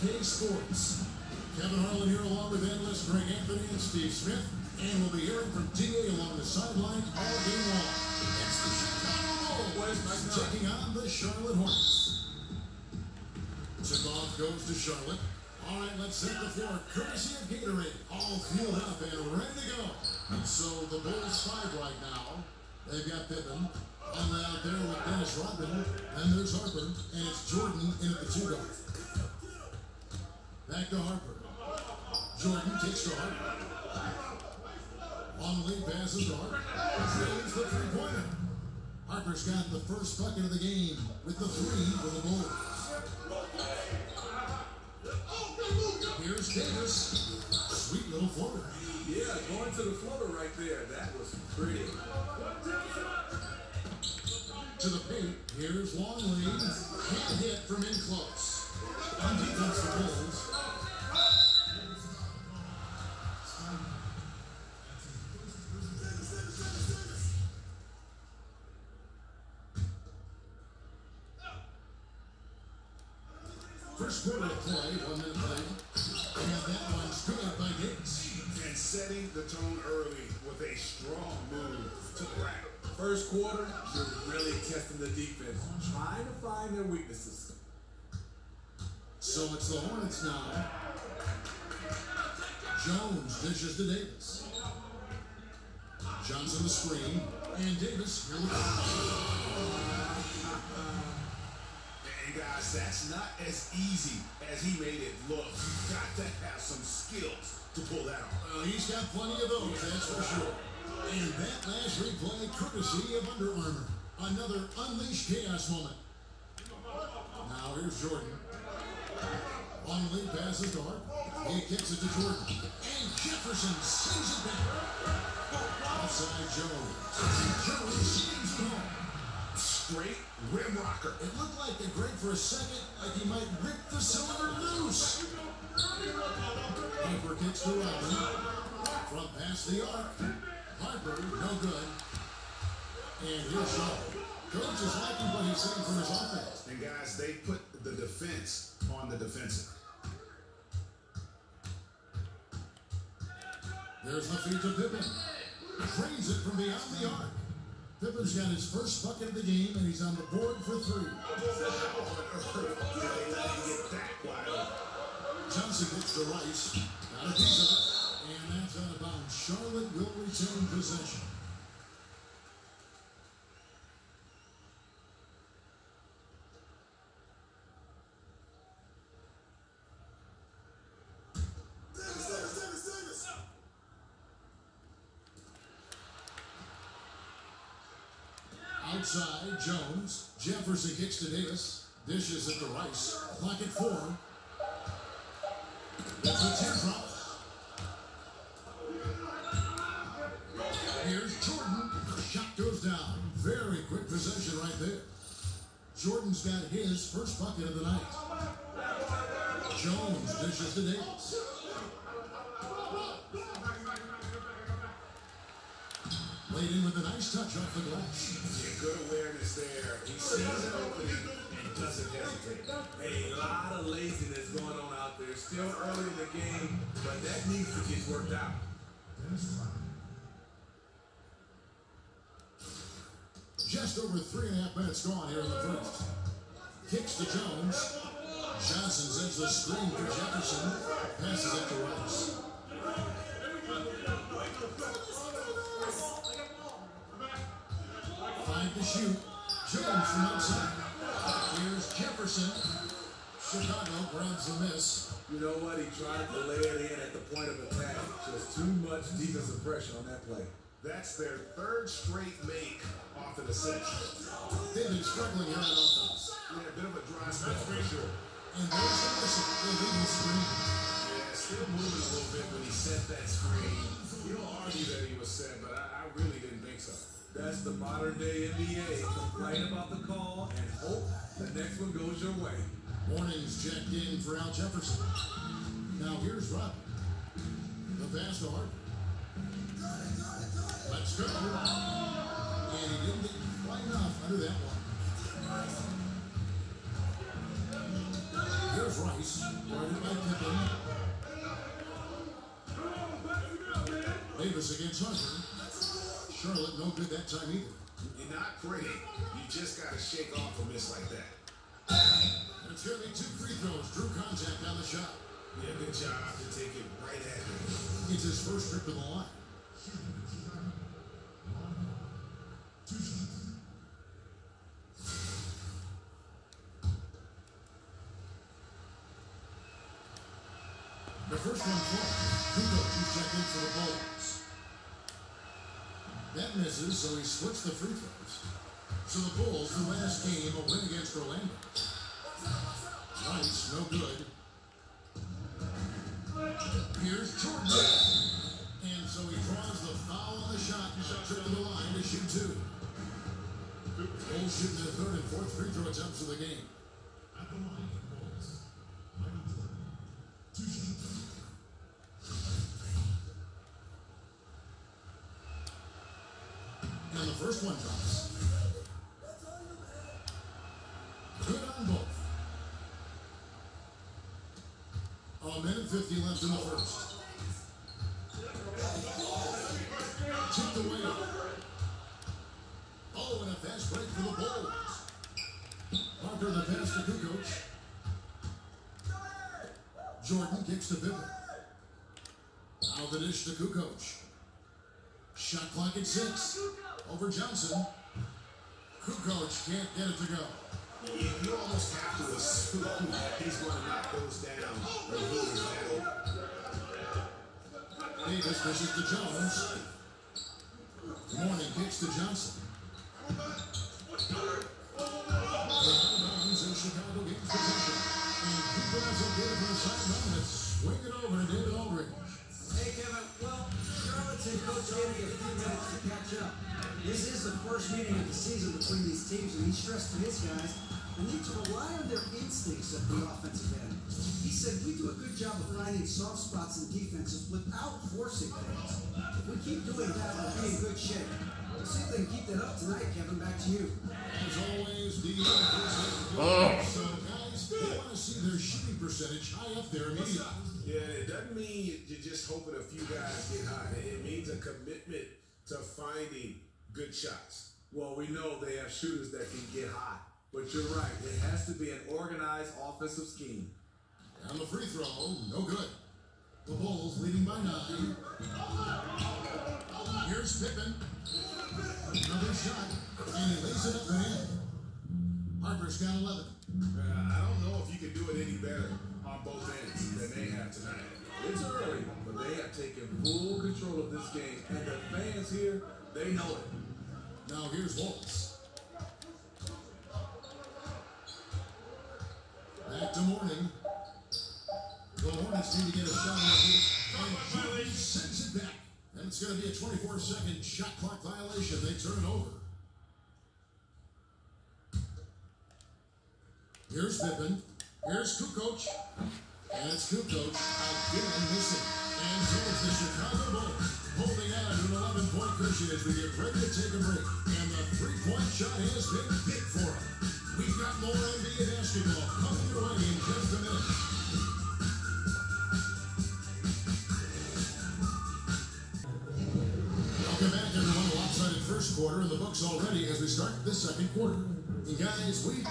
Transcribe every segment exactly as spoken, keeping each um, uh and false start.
K Sports. Kevin Harlan here along with analysts Greg Anthony and Steve Smith. And we'll be hearing from T A along the sideline all game long. It's the Chicago Bulls taking on the Charlotte Hornets. Tip-off goes to Charlotte. All right, let's set the floor. Courtesy of Gatorade. All fueled up and ready to go. So the Bulls five right now. They've got Pippen. Conley out there with Dennis Rodman. And there's Harper. And it's Jordan in at the two guard. Back to Harper. Jordan takes to Harper. On the lead, passes to Harper. Drains the three-pointer. Harper's got the first bucket of the game with the three for the Bulls. Here's Davis. Sweet little floater. Yeah, going to the floater right there. That was pretty. To the paint. Here's Longley. Can't hit from in close. On defense, the Bulls. First quarter of play, one minute late. And that one's good by Davis. And setting the tone early with a strong move to the rack. First quarter, you're really testing the defense, trying to find their weaknesses. So it's the Hornets now. Jones dishes to Davis. Johnson the screen. And Davis, here we go. And guys, that's not as easy as he made it look. You've got to have some skills to pull that off. Uh, he's got plenty of those, that's for sure. And that last replay, courtesy of Under Armour. Another unleashed chaos moment. Now here's Jordan. On the lead, passes to Hart. He kicks it to Jordan. And Jefferson sends it back. Outside Jones. Jones swings it home. Straight rim rocker. It looked like the Greg for a second, like he might rip the cylinder loose. Harper kicks to Rodman. From past the arc. Harper, no good. And here's Shaw. Coach is liking what he's saying from his offense. And guys, they put the defense on the defensive. There's the feed to Pippen. Drains it from beyond the arc. Pippen's got his first bucket of the game, and he's on the board for three. Johnson gets to Rice. Got a piece of it. And that's out of bounds. Charlotte will retain possession. Outside, Jones. Jefferson kicks to Davis. Dishes it to Rice. Clock at four. That's a teardrop. Here's Jordan. Shot goes down. Very quick possession right there. Jordan's got his first bucket of the night. Jones dishes to Davis. Laid in with a nice touch off the glass. Yeah, good awareness there. He sees an opening and doesn't hesitate. A lot of laziness going on out there. Still early in the game, but that needs to get worked out. Just over three and a half minutes gone here in the first. Kicks to Jones. Johnson sends the screen for Jefferson. Passes it to Rice. Five to shoot. Jones from outside. Here's Jefferson. Chicago grabs the miss. You know what? He tried to lay it in at the point of attack. Just too much defensive pressure on that play. That's their third straight make off of the set. They've been struggling here on offense. Yeah, a bit of a dry spell for sure. And there's the missing illegal screen. Yeah, still moving a little bit when he set that screen. You don't argue that he was set, but I, I really didn't think so. That's the modern day N B A. Complain about the call and hope the next one goes your way. Warnings checked in for Al Jefferson. Now here's Rodman. The pass to Harper. Let's go. And he didn't get quite enough under that one. Here's Rice, guarded by Pippen. Davis against Hunter. Charlotte no good that time either. You're not pretty. You just got to shake off a miss like that. And it's going to be two free throws. Drew contact on the shot. Yeah, good job to take it right at him. It's his first trip to the line. The first one falls. Kukoc is checked in for the Bulls. That misses, so he splits the free throws. So the Bulls, the last game, a win against Orlando. Rice, no good. Here's Jordan. And so he draws the foul on the shot. Trip to the line to shoot two. Bulls shooting their third and fourth free throw attempts of the game. At the line, Bulls. Two shots. And the first one drops. Good on both. A minute fifty left in the first. Tipped away. Oh, and a fast break for the Bulls. Harper the pass to Kukoc. Jordan kicks to Pippen. Out the dish to Kukoc. Shot clock at six. Over Johnson. Kukoc can't get it to go. You, you almost have to assume he's going to knock those down when he is that open. Davis pushes to Jones. Morning kicks to Johnson. Rounds in Chicago gains possession. And Cooper has a bit of a sideline. Let's swing it over to David Aldridge. Hey, Kevin. Well, Charlotte's head coach gave me a few minutes to catch up. This is the first meeting of the season between these teams, and he stressed to his guys they need to rely on their instincts at the offensive end. He said we do a good job of finding soft spots in defenses without forcing things. If we keep doing that, we'll be in good shape. We'll see if they can keep that up tonight, Kevin. Back to you. As always, the oh. So, guys, they want to see their shooting percentage high up there immediately. Yeah, it doesn't mean you're just hoping a few guys get hot. It means a commitment to finding good shots. Well, we know they have shooters that can get hot. But you're right. It has to be an organized offensive scheme. And the free throw, no good. The Bulls leading by nine. Here's Pippen. Another shot. And he lays it up and in. Harper's got eleven. Uh, I don't know if you can do it any better on both ends than they have tonight. It's early, but they have taken full control of this game. And the fans here, they know it. Now here's Waltz. Back to Morning. The Hornets need to get a shot on it. And Jordan sends it back. And it's going to be a twenty-four second shot clock violation. They turn it over. Here's Pippen. Here's Kukoc. And it's Kukoc again missing. And so it's the Chicago Bulls holding on to an eleven point cushion as we get ready to take a break. And the three-point shot has been big for them. We've got more N B A basketball coming your way in just a minute. Welcome back, everyone. A lopsided first quarter in the books already as we start the second quarter. And guys, we...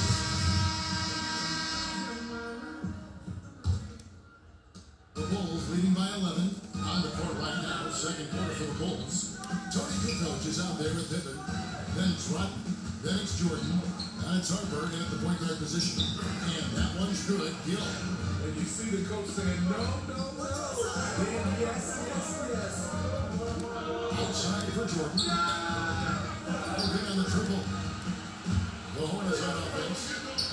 The Bulls leading by eleven. On the court right now, second quarter for the Bulls. Tony Kukoc is out there with Pippen. Then it's Rodman. Then it's Jordan. And it's Harper in at the point guard position. And that one's good. Gill. And you see the coach saying, no, no, no. Then yes, yes, yes. Outside for Jordan. Open on the triple. The Hornets on offense.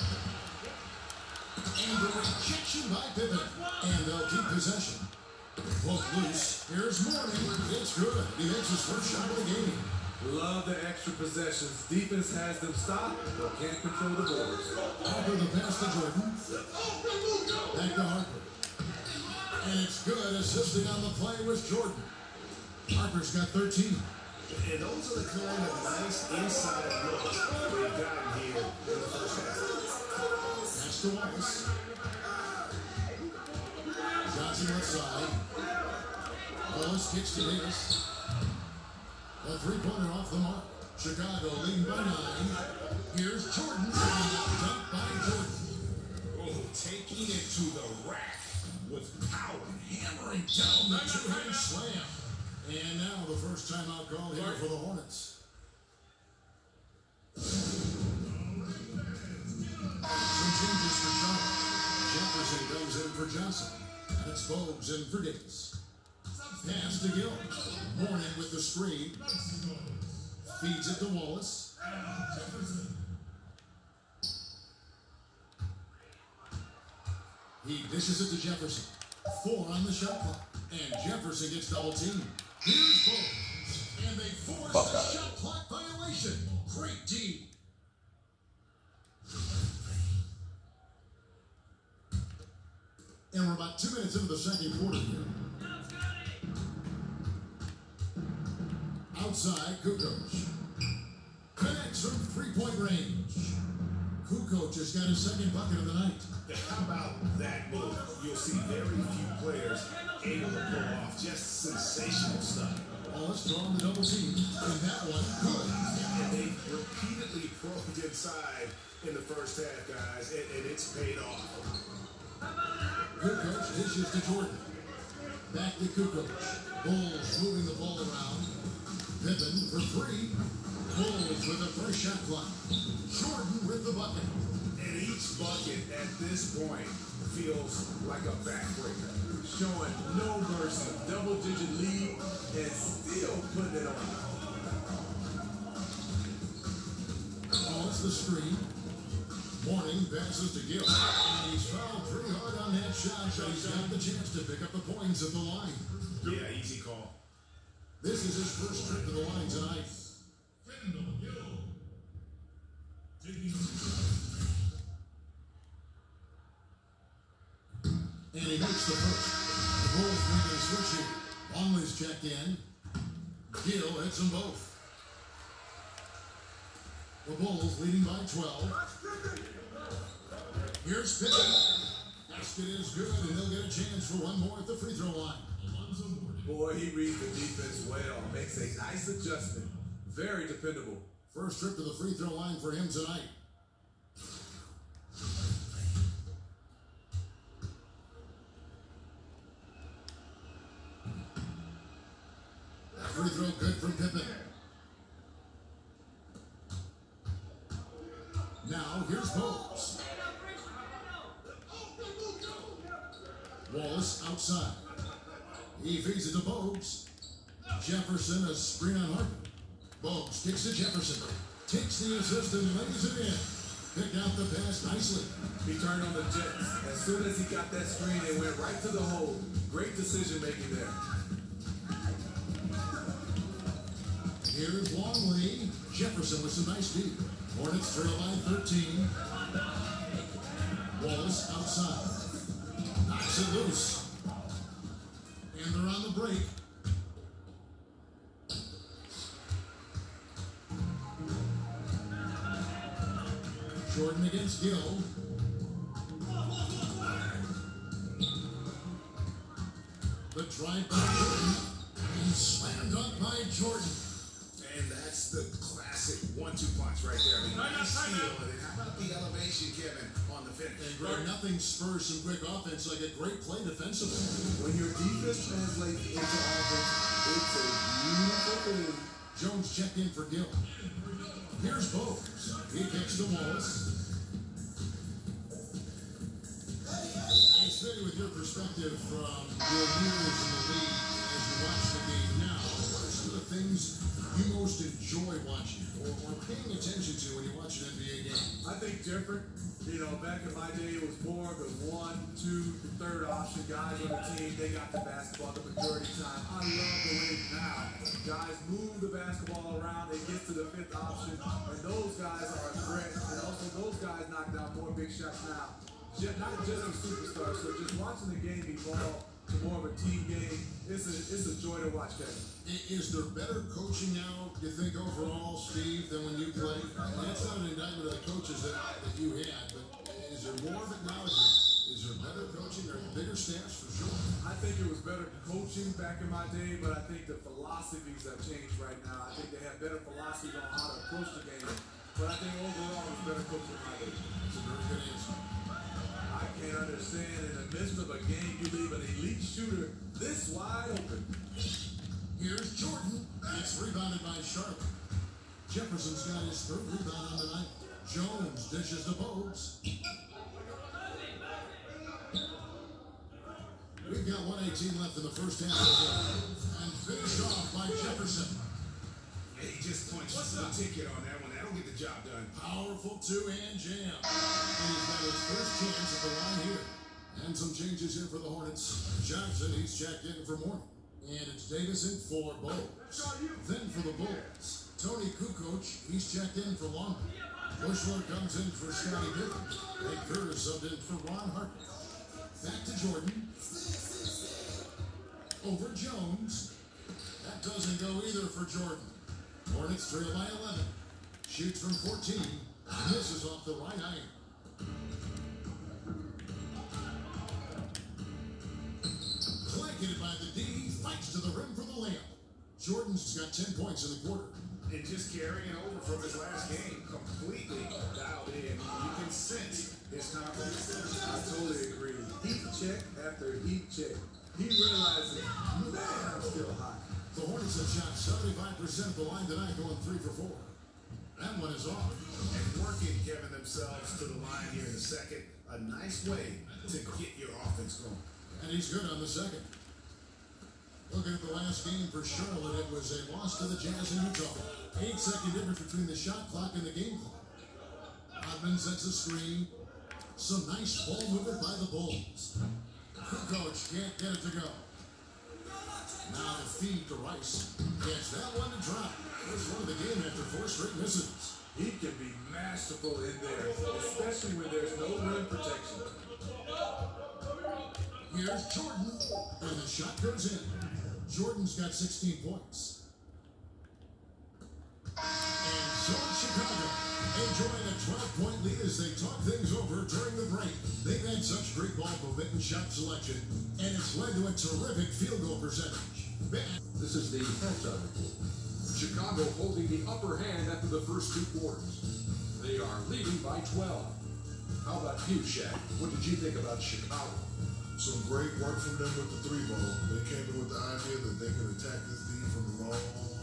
And the rejection by Pippen. And they'll keep possession. Both loose. Here's Morning. It's good. He makes his first shot of the game. Love the extra possessions. Defense has them stopped, but can't control the boards. Harper the pass to Jordan. Back to Harper. And it's good. Assisting on the play was Jordan. Harper's got thirteen. And those are the kind of nice inside looks we've gotten here in the first half. That's pass to Wallace. Johnson left side. Wallace kicks to Davis. A three-pointer off the mark. Chicago leading by nine. Here's Jordan. Dunked by Jordan. Oh, taking it to the rack with power. Hammering down the two-hand slam. And now the first timeout call here for the Hornets. Some changes for Charlotte. Jefferson comes in for Johnson. That's Bogues in for Davis. Pass to Gill. Morning with the screen. Feeds it to Wallace. He dishes it to Jefferson. Four on the shot clock. And Jefferson gets double teamed. Here's Bogues. And they force Fuck a out. shot clock violation. Great D. And we're about two minutes into the second quarter here. Outside, Kukoc. Connects from three-point range. Kukoc has got his second bucket of the night. How about that move? You'll see very few players able to pull off just sensational stuff. Wallace drawing the double team. And that one, good. And they repeatedly probed inside in the first half, guys, and, and it's paid off. Kukoc dishes to Jordan. Back to Kukoc. Bulls moving the ball around. Pippen for three. Bulls with the first shot clock. Jordan with the bucket. And each bucket at this point feels like a backbreaker. Showing no mercy. Double-digit lead and still putting it on. Wallace the screen. Morning passes to Gill. And he's fouled pretty hard on that shot, but he's got the chance to pick up the points at the line. Yeah, easy call. This is his first trip to the line tonight. And he makes the first. The Bulls make a switch here. Longley's checked in. Gill hits them both. The Bulls leading by twelve. Here's Pippen. Basket is good, and they'll get a chance for one more at the free throw line. Boy, he reads the defense well. Makes a nice adjustment. Very dependable. First trip to the free throw line for him tonight. Free throw good from Pippen. Now, here's Bogues. Wallace outside. He feeds it to Bogues. Jefferson, a screen on Harden. Bogues kicks to Jefferson. Takes the assist and lays it in. Picked out the pass nicely. He turned on the Jets. As soon as he got that screen, it went right to the hole. Great decision making there. Here's Longley. Jefferson with some nice deep. Hornets trail by thirteen. Wallace outside. Knocks it loose. And they're on the break. Jordan against Gill. The drive by Jordan. And slammed up by Jordan. And that's the classic one two punch right there. I mean, nice steal. And then how about the elevation, Kevin, on the finish? And Greg, nothing spurs some quick offense like a great play defensively. When your defense translates into offense, it's a beautiful thing. Jones checked in for Gill. Here's Bogues. He kicks to Wallace. And Smitty, with your perspective from your years in the league as you watch the game now, what are some of the things you most enjoy watching or, or paying attention to when you watch an N B A game? I think different. You know, back in my day, it was more the one, two, the third option guys on the team. They got the basketball the majority of the time. I love the way now guys move the basketball around. It gets to the fifth option, and those guys are a threat. And also, those guys knock down more big shots now. Just, not just the superstars. So just watching the game evolve, to more of a team game. It's a it's a joy to watch, Kevin. Is there better coaching now, you think, overall, Steve, than when you played? And that's not an indictment of the coaches that, that you had, but is there more of it now? Is there, is there better coaching or bigger staffs for sure? I think it was better coaching back in my day, but I think the philosophies have changed right now. I think they have better philosophies on how to approach the game. But I think overall it's better coaching in my day. That's a very good answer. I can't understand in the midst of a game you leave an elite shooter this wide open. Here's Jordan. It's rebounded by Charlotte. Jefferson's got his third rebound on the night. Jones dishes to Bogues. We've got one eighteen left in the first half of the game. And finished off by Jefferson. Yeah, he just punched the ticket on that one. That'll get the job done. Powerful two-hand jam. And he's got his first chance at the line here. And some changes here for the Hornets. Johnson, he's checked in for Mourning. And it's Davison for Bogues. Then for the Bulls, Tony Kukoc, he's checked in for Long. Bushler comes in for Scotty Pippen. And Kerr subbed in for Ron Harper. Back to Jordan. Over Jones. That doesn't go either for Jordan. Hornets trail by eleven. Shoots from fourteen. Misses off the right iron. Blanketed by the D. Fights to the rim for the layup. Jordan's got ten points in the quarter. And just carrying over from his last game, completely dialed in. You can sense his confidence. I totally agree. Heat check after heat check. He realizes, man, I'm still hot. The Hornets have shot seventy-five percent of the line tonight, going three for four. That one is off. And working, Kevin, themselves to the line here in the second. A nice way to get your offense going. And he's good on the second. Looking at the last game for Charlotte, it was a loss to the Jazz in Utah. Eight second difference between the shot clock and the game clock. Rodman sets a screen. Some nice ball movement by the Bulls. Kukoc can't get it to go. Now to feed to Rice. Gets that one to drop. First one of the game after four straight misses. He can be masterful in there, especially when there's no rim protection. Here's Jordan, and the shot goes in. Jordan's got sixteen points. And so is Chicago, enjoying a twelve-point lead as they talk things over during the break. They've had such great ball movement and shot selection, and it's led to a terrific field goal percentage. This is the halftime report. Chicago holding the upper hand after the first two quarters. They are leading by twelve. How about you, Shaq? What did you think about Chicago? Some great work from them with the three ball. They came in with the idea that they could attack this D from the long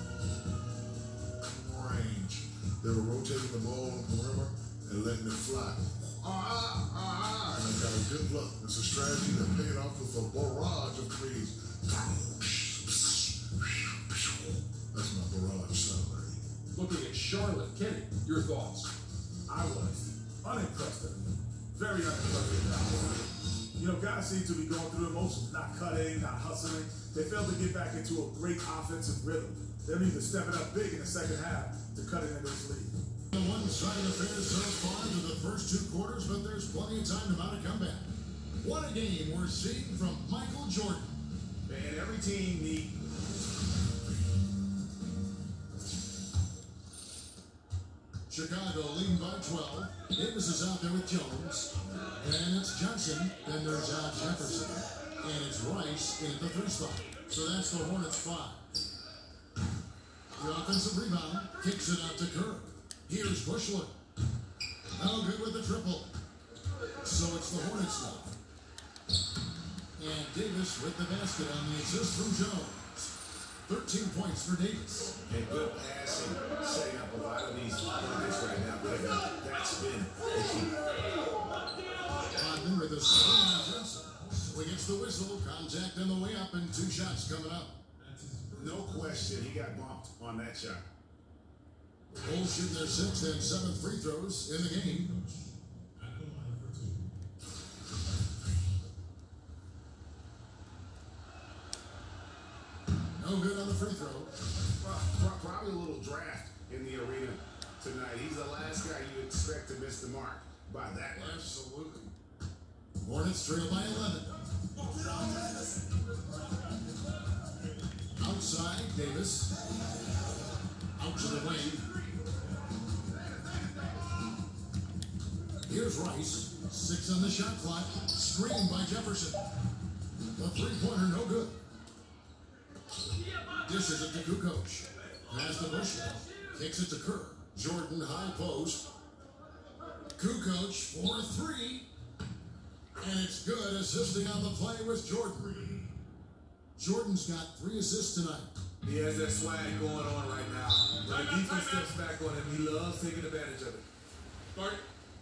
range. They were rotating the ball on the perimeter and letting it fly. Ah, ah, ah, and they got a good look. It's a strategy that paid off with a barrage of threes. That's my barrage sound like. Looking at Charlotte, Kenny, your thoughts? I was unimpressed. Very unimpressed. You know, guys seem to be going through emotions, not cutting, not hustling. They failed to get back into a great offensive rhythm. They're either stepping up big in the second half to cut into this lead. The one-sided affair so far into the first two quarters, but there's plenty of time to mount a comeback. What a game we're seeing from Michael Jordan. Man, every team needs Chicago leading by twelve. Davis is out there with Jones. And it's Johnson. Then there's Al Jefferson. And it's Rice in at the three spot. So that's the Hornets five. The offensive rebound kicks it out to Kerr. Here's Bushler. No good with the triple. So it's the Hornets now. And Davis with the basket on the assist from Jones. thirteen points for Davis. and good passing, setting up a lot of these targets right now. But that's been the key. Rodman with a screen on Johnson. So he gets the whistle, contact on the way up, and two shots coming up. No question, he got bumped on that shot. Bulls shooting their sixth and seventh free throws in the game. No good on the free throw. Well, probably a little draft in the arena tonight. He's the last guy you expect to miss the mark by that much. Absolutely. Hornets trail by eleven. Outside, Davis. Out to the wing. Here's Rice. Six on the shot clock. Screened by Jefferson. The three-pointer, no good. Dishes it to Kukoc. Pass to Bushel. Kicks it to Kerr. Jordan, high post. Kukoc for three. And it's good. Assisting on the play was Jordan. Jordan's got three assists tonight. He has that swag going on right now. When the defense steps back on him, he loves taking advantage of it. Start.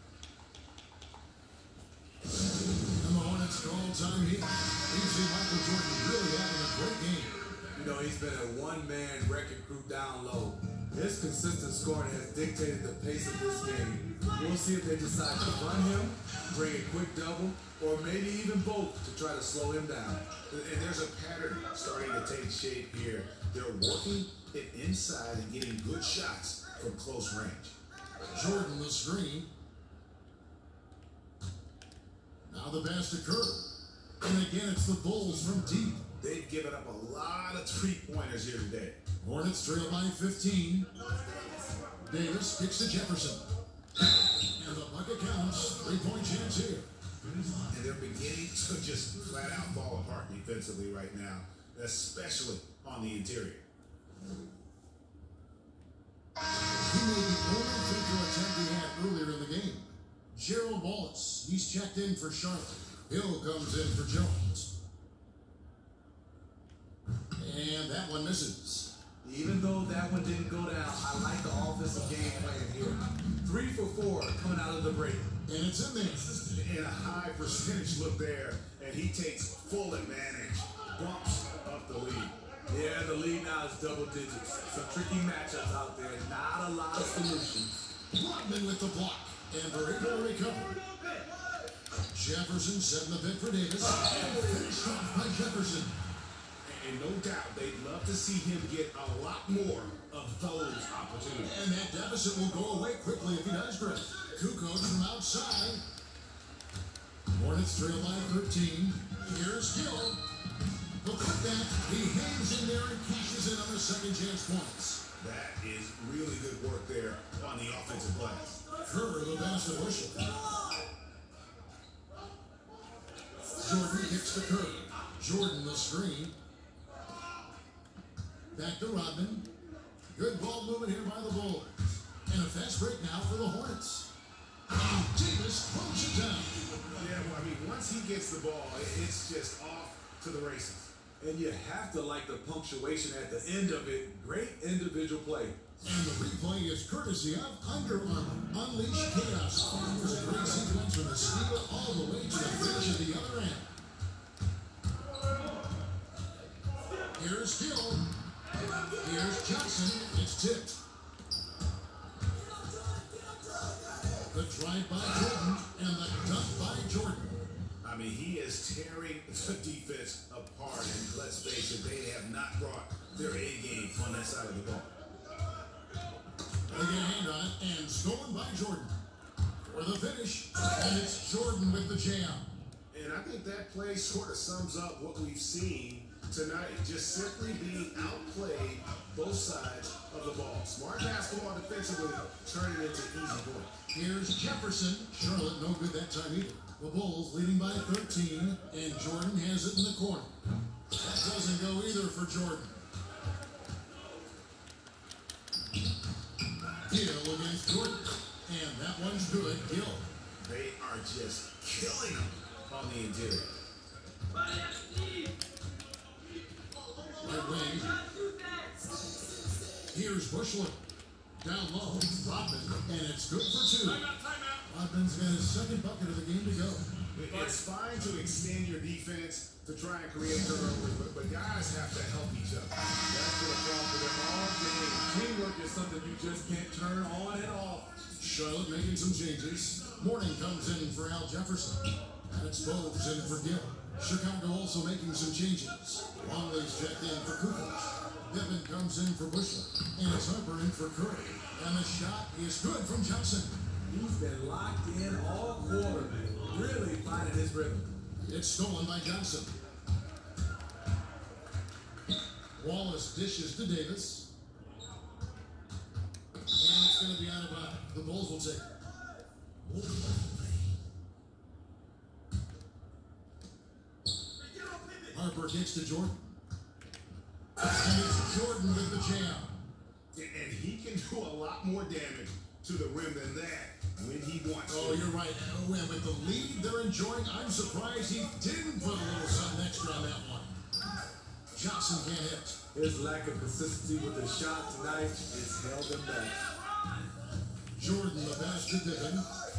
And the Hornets go all-time heat. You see Michael Jordan really having a great game. You know, he's been a one-man wrecking crew down low. His consistent scoring has dictated the pace of this game. We'll see if they decide to run him, bring a quick double, or maybe even both to try to slow him down. And there's a pattern starting to take shape here. They're working it inside and getting good shots from close range. Jordan the screen. Now the pass to Kerr. And again, it's the Bulls from deep. They've given up a lot of three-pointers here today. Hornets trail by fifteen. Davis kicks to Jefferson. And the bucket counts. Three-point chance here. And they're beginning to just flat-out fall apart defensively right now, especially on the interior. He made the only free throw attempt he had earlier in the game. Gerald Wallace, he's checked in for Charlotte. Hill comes in for Jones. And that one misses. Even though that one didn't go down, I like the offensive game plan here. Three for four coming out of the break. And it's in there. And a high percentage look there, and he takes full advantage. Bumps up the lead. Yeah, the lead now is double digits. Some tricky matchups out there. Not a lot of solutions. Rodman with the block. And Borrego to recover. Jefferson setting the pick for Davis. And finished off by Jefferson. And no doubt, they'd love to see him get a lot more of those opportunities. And that deficit will go away quickly if he does great. Kukoc from outside. Hornets trail by thirteen. Here's Gill. The putback. He hangs in there and cashes in on the second chance points. That is really good work there on the offensive glass. Kerr the pass to Bushel. Jordan kicks to Kerr. Jordan the screen. Back to Rodman. Good ball movement here by the Bulls. And a fast break now for the Hornets. And Davis pulls it down. Yeah, well, I mean, once he gets the ball, it's just off to the races. And you have to like the punctuation at the end of it. Great individual play. And the replay is courtesy of Under Armour. Unleash chaos. Here's a great sequence from the steal all the way to the finish at the other end. Here's Gill. Here's Johnson. It's tipped. The drive by Jordan and the dunk by Jordan. I mean, he is tearing the defense apart. And let's face it, they have not brought their A game on that side of the ball. They get a hand on it and stolen by Jordan. For the finish, and it's Jordan with the jam. And I think that play sort of sums up what we've seen tonight. Just simply being outplayed both sides of the ball. Smart basketball defensively, turning into easy points. Here's Jefferson. Charlotte no good that time either. The Bulls leading by thirteen, and Jordan has it in the corner. That doesn't go either for Jordan. Gill against Jordan, and that one's good. Gill. They are just killing them on the interior. Right wing. Here's Bushler. Down low. Rodman, and it's good for two. Rodman's got his second bucket of the game to go. It's fine to extend your defense to try and create turnovers, but, but guys have to help each other. That's been a problem for them all game. Teamwork is something you just can't turn on and off. Charlotte making some changes. Morning comes in for Al Jefferson. And it's Bogues in for Gill. Chicago also making some changes. Longley's checked in for Kukoc. Pippen comes in for Bushler. And it's Harper in for Curry. And the shot is good from Johnson. He's been locked in all quarter, really finding his rhythm. It's stolen by Johnson. Wallace dishes to Davis. And it's going to be out of bounds. The Bulls will take it. Harper kicks to Jordan. And it's Jordan with the jam. And he can do a lot more damage to the rim than that when he wants Oh, to. you're right. Oh, and with the lead they're enjoying, I'm surprised he didn't put a little something extra on that one. Johnson can't hit. His lack of consistency with his shot tonight has held him back. Jordan, the pass to Pippen.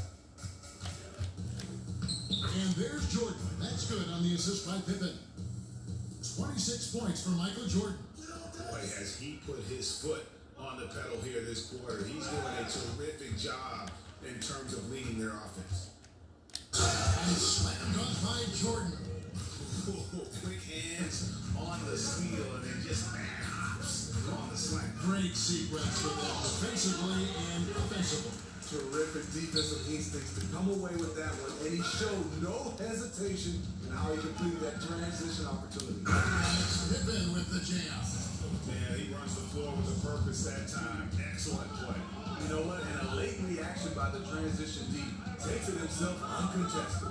And there's Jordan. That's good on the assist by Pippen. twenty-six points for Michael Jordan. Boy, has he put his foot on the pedal here this quarter. He's doing a terrific job in terms of leading their offense. And slammed on by Jordan. Quick hands on the steal and then just hops on the slam. Great sequence for them defensively and offensively. Terrific defensive instincts to come away with that one, and he showed no hesitation in how he completed that transition opportunity. And it's Pippen with the jam. Man, he runs the floor with a purpose that time. Excellent play. You know what? And a late reaction by the transition D takes it himself uncontested.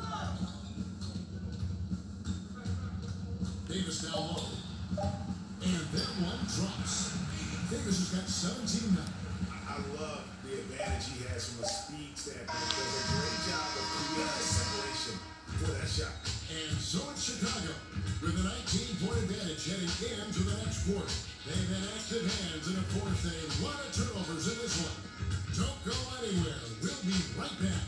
Davis down low. And that one drops. Davis has got seventeen now. I love the advantage he has from a speed standpoint. Does a great job of creating separation for that shot. And so it's Chicago with a nineteen-point advantage heading into the next quarter. They've had active hands, and of course, they a lot of turnovers in this one. Don't go anywhere. We'll be right back.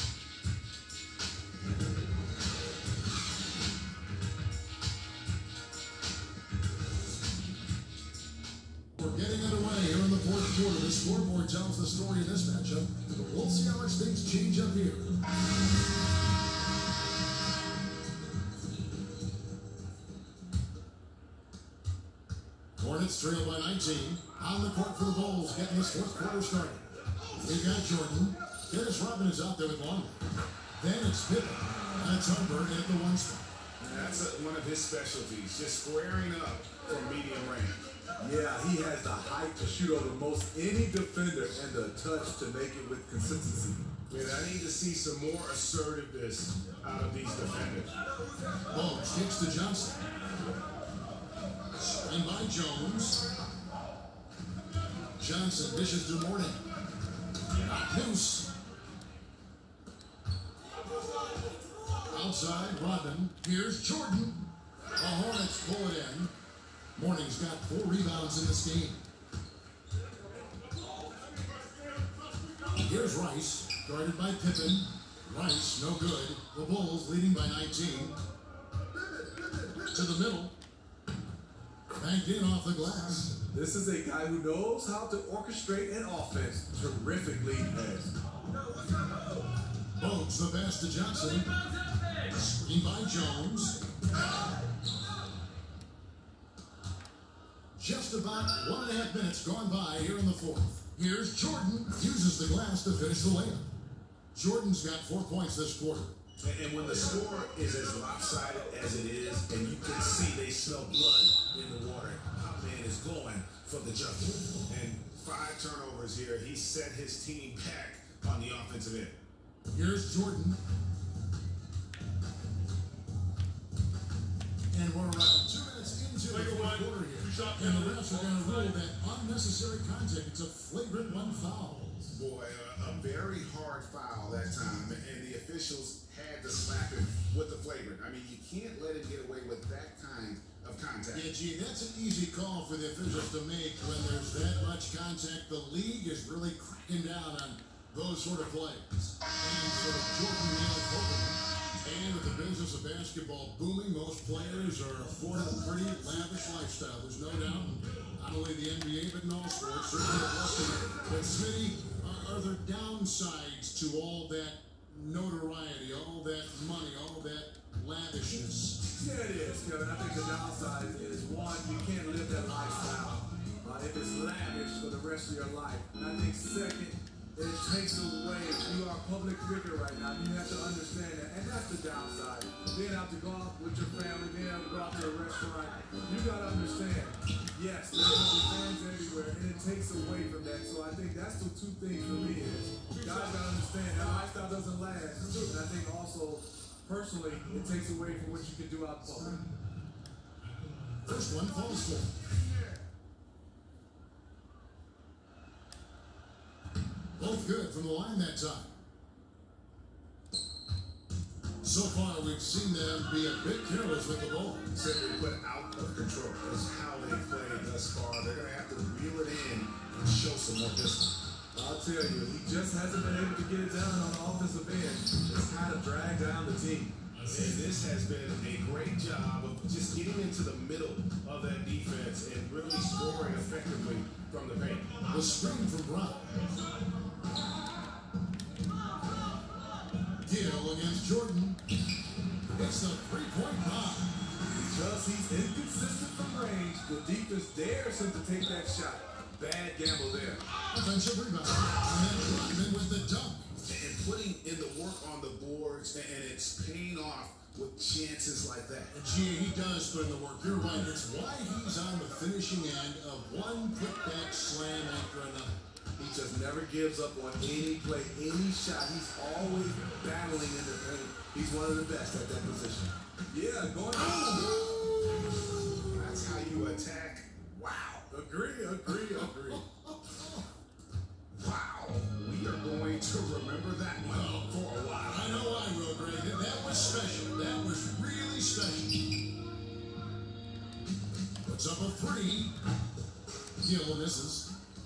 We're getting underway here in the fourth quarter. The scoreboard tells the story in this matchup. We'll see how much things change up here. Hornets trail by nineteen. On the court for the Bulls, getting this fourth quarter started. We've got Jordan. Dennis Rodman is out there with Longley. Then it's Pippen. That's Hubbard at the one spot. That's a, one of his specialties, just squaring up from medium range. Yeah, he has the height to shoot over most any defender and the touch to make it with consistency. Man, I need to see some more assertiveness out of these defenders. Bones kicks to Johnson. And by Jones. Johnson dishes to Morning. Loose. Outside, Rodman. Here's Jordan. The Hornets pull it in. Morning's got four rebounds in this game. Here's Rice, guarded by Pippen. Rice, no good. The Bulls leading by nineteen. To the middle. Banked in off the glass. This is a guy who knows how to orchestrate an offense terrifically best. Bogues the pass to Johnson. Screen by Jones. Just about one and a half minutes gone by here in the fourth. Here's Jordan. Uses the glass to finish the layup. Jordan's got four points this quarter. And when the score is as lopsided as it is, and you can see they smell blood in the water, our man is going for the jumper. And five turnovers here. He set his team back on the offensive end. Here's Jordan. And we're around two minutes into the fourth quarter here. And the refs are going to rule that unnecessary contact. It's a flagrant one foul. Boy, uh, a very hard foul that time, and the officials had to slap him with the flagrant. I mean, you can't let him get away with that kind of contact. Yeah, gee, that's an easy call for the officials to make when there's that much contact. The league is really cracking down on those sort of plays. And sort of Jordan nailed both of them. And with the business of basketball booming, most players are afforded a pretty lavish lifestyle. There's no doubt. Not only the N B A, but in all sports, certainly the blessing. But Smitty, are, are there downsides to all that notoriety, all that money, all that lavishness? Yeah, it is, Kevin. I think the downside is, one, you can't live that lifestyle uh, if it's lavish for the rest of your life. And I think, second, it takes away. You are a public figure right now. You have to understand that. And that's the downside. Being out to go out with your family, being able to go out to a restaurant, you got to understand. Yes, there's going to be fans everywhere, and it takes away from that. So I think that's the two things for me is guys got to understand that lifestyle doesn't last. And I think also, personally, it takes away from what you can do out in public. First one falls for. Both good from the line that time. So far, we've seen them be a bit careless with the ball. Simply put, out of control. That's how they played thus far. They're going to have to reel it in and show some more discipline. I'll tell you, he just hasn't been able to get it done on the offensive end. It's kind of dragged down the team. And this has been a great job of just getting into the middle of that defense and really scoring effectively from the paint. The screen from Brown. Gill against Jordan. It's the three-point bomb. Because he's inconsistent from range, the defense dares him to take that shot. Bad gamble there. Offensive rebound. And then Rodman with the dunk. And putting in the work on the boards, and it's paying off with chances like that. And G A, he does put in the work. You're right. It's why he's on the finishing end of one putback slam after another. He just never gives up on any play, any shot. He's always battling in the paint. He's one of the best at that position. Yeah, going on. That's how you attack. Wow. Agree, agree, agree. Wow. We are going to remember that one for a while. I know I will, Greg. That was special. That was really special. Puts up a three. Gill misses.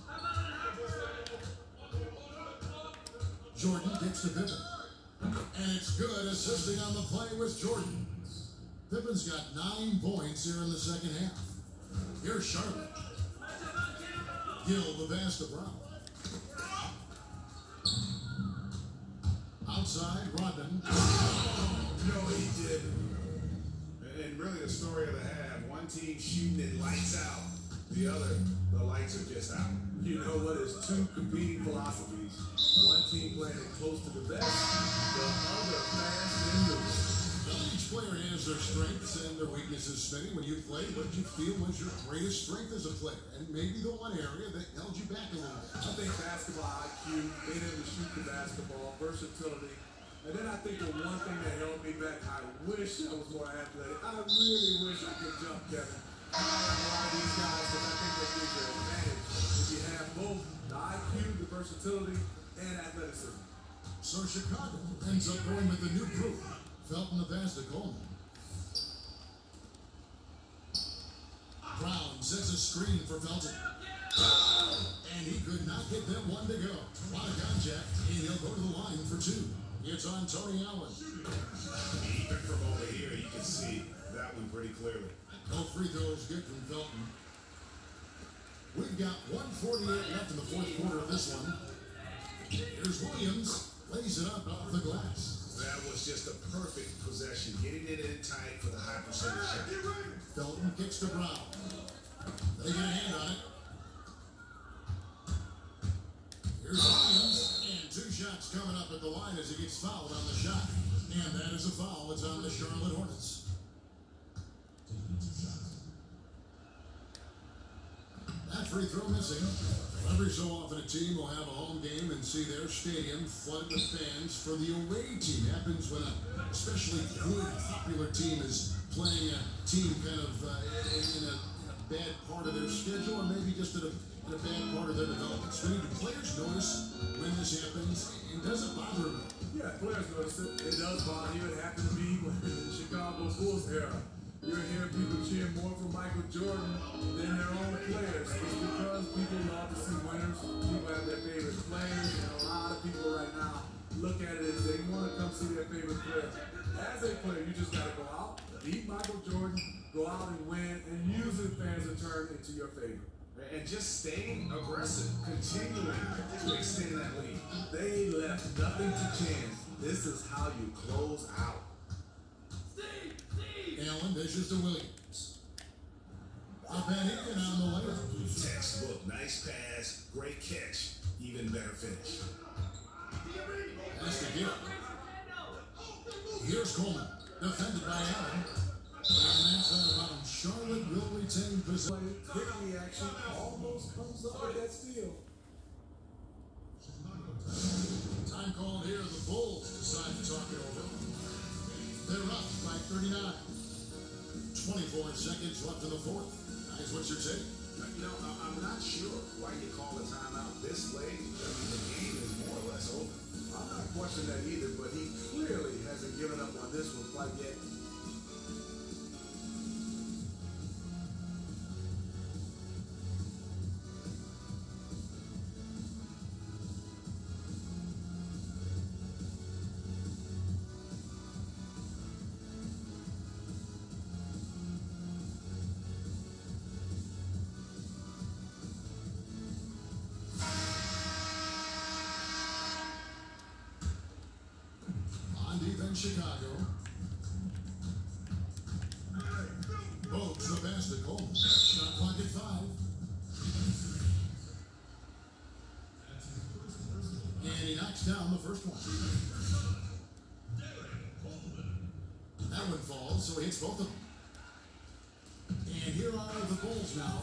Jordan gets to Pippen. And it's good, assisting on the play with Jordan. Pippen's got nine points here in the second half. Here's Charlotte. Gill the pass to Brown. Outside, Rodman. No, he didn't. And really the story of the half, one team shooting it lights out. The other, the lights are just out. You know what? It's two competing philosophies. One team playing it close to the best, the other fast and loose. Well, each player has their strengths and their weaknesses, Smitty. When you played, what did you feel was your greatest strength as a player? And maybe the one area that held you back a little bit. I think basketball I Q, being able to shoot the basketball, versatility. And then I think the one thing that held me back, I wish I was more athletic. I really wish I could jump, Kevin. I have a lot of these guys, but I think that gives you an advantage if you have both the I Q, the versatility, and athleticism. So Chicago ends up going with the new group. Felton the pass to Coleman. Brown sets a screen for Felton. And he could not get that one to go. A lot of contact, and he'll go to the line for two. It's on Tony Allen. Even from over here, you can see that one pretty clearly. No free throws good from Felton. We've got one forty-eight left in the fourth quarter of this one. Here's Williams, lays it up off the glass. That was just a perfect possession, getting it in tight for the high percentage shot. Felton kicks to Brown. They get a hand on it. Here's Williams, and two shots coming up at the line as he gets fouled on the shot. And that is a foul. It's on the Charlotte Hornets. That free throw missing. Every so often a team will have a home game and see their stadium flooded with fans for the away team. Happens when a especially good, popular team is playing a team kind of uh, in, a, in a bad part of their schedule, or maybe just in a, in a bad part of their development. So do players notice when this happens, and does it bother them? Yeah, players notice it. It does bother you. It happened to me when in the Chicago Bulls era. You're hearing people cheer more for Michael Jordan than their own players. It's because people love to see winners. People have their favorite players, and a lot of people right now look at it as they want to come see their favorite player. As a player, you just got to go out, beat Michael Jordan, go out and win, and use the fans to turn into your favor. And just staying aggressive, continuing to extend that lead. They left nothing to chance. This is how you close out. Allen dishes to Williams. Up and in and on the layup. Textbook, nice pass, great catch, even better finish. Has to give. Here's Coleman, defended by Allen. And that's out of bounds. Charlotte will retain possession. Quick reaction, almost comes up with that steal. Time called here. The Bulls decide to talk it over. They're up by thirty-nine. twenty-four seconds left in the fourth. Guys, what's your take? You know, I- I'm not sure why you call a timeout this late. I mean, the game is more or less over. I'm not questioning that either, but he clearly hasn't given up on this one quite yet. On defense, Chicago. Bogues the pass to Coleman. Shot clock at five. And he knocks down the first one. That one falls, so he hits both of them. And here are the Bulls now.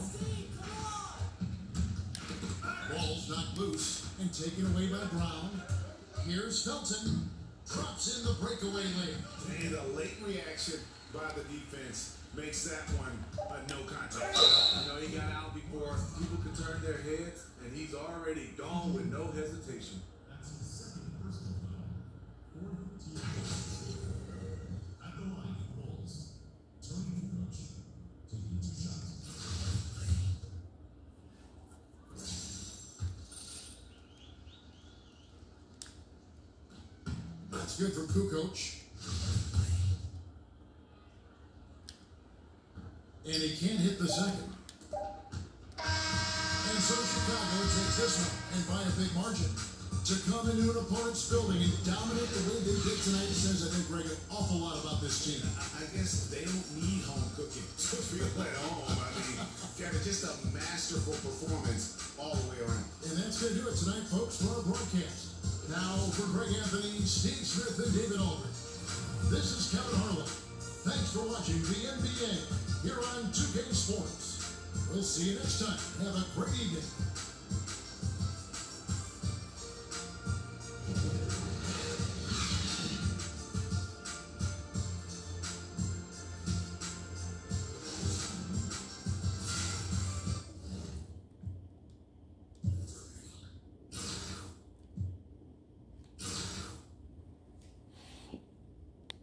Ball's knocked loose and taken away by Brown. Here's Felton. Drops in the breakaway lane. And a late reaction by the defense makes that one a no contact. You know, he got out before people could turn their heads, and he's already gone with no hesitation. At the line, Bulls. Tony Kukoc taking two shots. That's good for Kukoc. And he can't hit the second. And so Chicago takes this one, and by a big margin. To come into an opponent's building and dominate the way they did tonight says, I think, Greg, an awful lot about this team. I, I guess they don't need home cooking to feel at home. I mean, Kevin, just a masterful performance all the way around. And that's going to do it tonight, folks, for our broadcast. Now, for Greg Anthony, Steve Smith, and David Aldridge, this is Kevin Harlan. Thanks for watching the N B A here on two K Sports. We'll see you next time. Have a great evening.